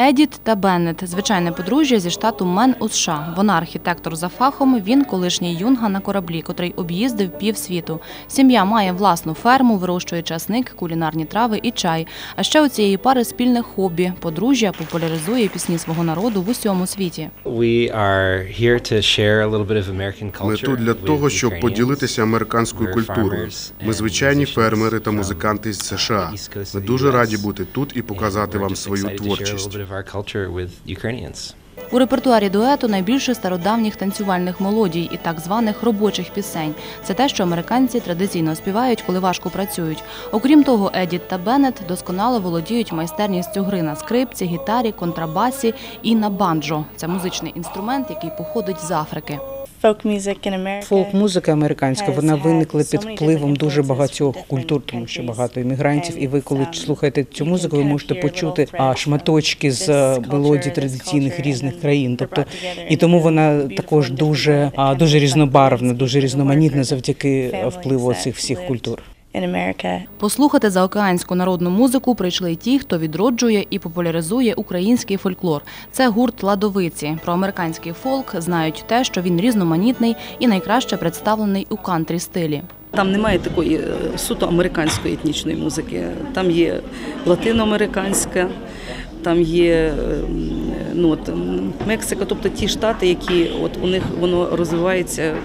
Едіт та Беннет – звичайне подружжя зі штату Мен у США. Вона архітектор за фахом, він колишній юнга на кораблі, котрий об'їздив півсвіту. Сім'я має власну ферму, вирощує часник, кулінарні трави і чай. А ще у цієї пари спільне хобі – подружжя популяризує пісні свого народу в усьому світі. Ми тут для того, щоб поділитися американською культурою. Ми звичайні фермери та музиканти з США. Ми дуже раді бути тут і показати вам свою творчість. У репертуарі дуету найбільше стародавніх танцювальних мелодій і так званих робочих пісень. Це те, що американці традиційно співають, коли важко працюють. Окрім того, Едіт та Беннет досконало володіють майстерністю гри на скрипці, гітарі, контрабасі і на банджо. Це музичний інструмент, який походить з Африки. Фолк-музика американська, вона виникла під впливом дуже багатьох культур, тому що багато іммігрантів. І ви, коли слухаєте цю музику, ви можете почути шматочки з мелодій традиційних різних країн. Тобто, і тому вона також дуже різнобарвна, дуже різноманітна завдяки впливу цих всіх культур. Послухати заокеанську народну музику прийшли й ті, хто відроджує і популяризує український фольклор. Це гурт «Ладовиці». Про американський фолк знають те, що він різноманітний і найкраще представлений у кантрі-стилі. Там немає такої суто американської етнічної музики. Там є латиноамериканська, там є Мексика, тобто ті штати, які у них воно розвивається.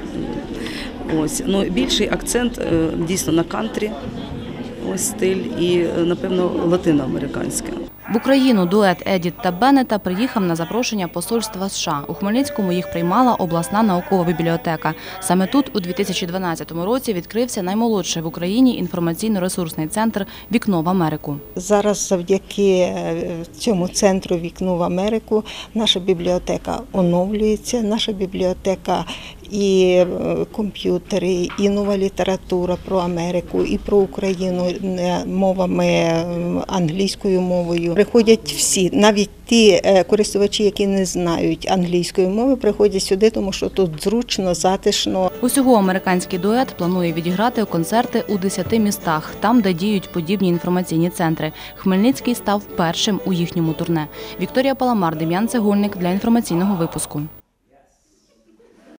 Більший акцент дійсно на кантрі, стиль і, напевно, латиноамериканське. В Україну дует Едіт та Беннета приїхав на запрошення посольства США. У Хмельницькому їх приймала обласна наукова бібліотека. Саме тут у 2012 році відкрився наймолодший в Україні інформаційно-ресурсний центр «Вікно в Америку». Зараз завдяки цьому центру «Вікно в Америку» наша бібліотека оновлюється, наша бібліотека і комп'ютери, і нова література про Америку, і про Україну мовами, англійською мовою. Приходять всі, навіть ті користувачі, які не знають англійської мови, приходять сюди, тому що тут зручно, затишно. Усього американський дует планує відіграти концерти у 10 містах, там, де діють подібні інформаційні центри. Хмельницький став першим у їхньому турне. Вікторія Паламар, Дем'ян Цегольник для інформаційного випуску.